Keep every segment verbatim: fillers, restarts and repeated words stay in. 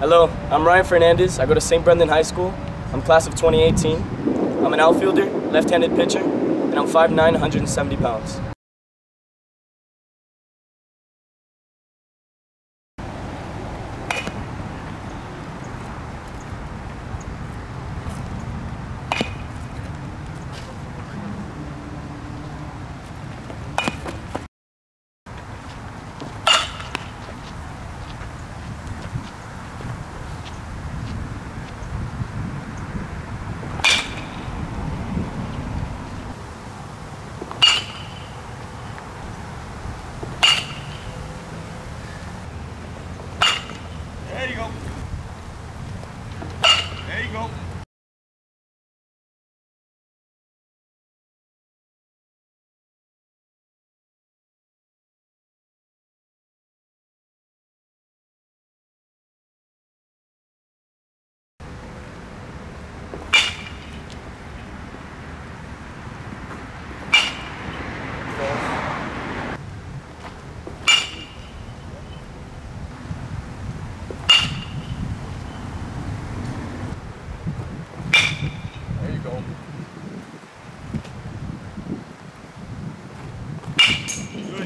Hello, I'm Ryan Fernandez. I go to Saint Brendan High School. I'm class of twenty eighteen. I'm an outfielder, left-handed pitcher, and I'm five nine, one hundred seventy pounds. There you go. There you go. There you go. Good.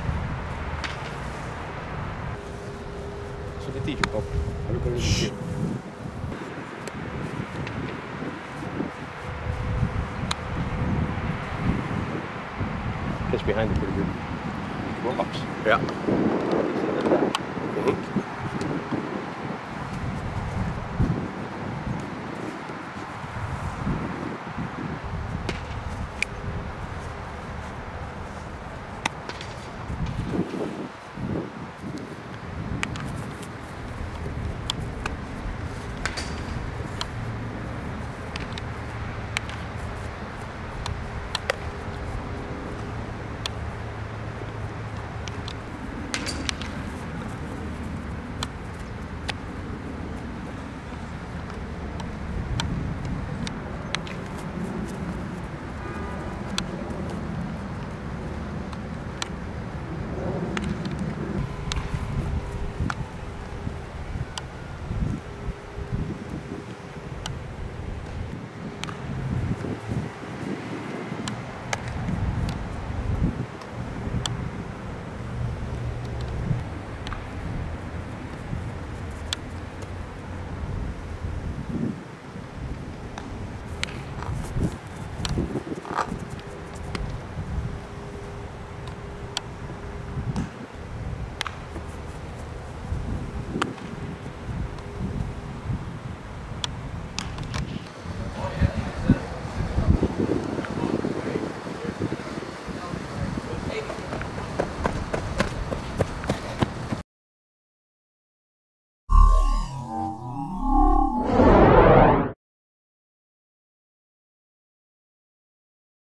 So the teacher, Pop. Have you got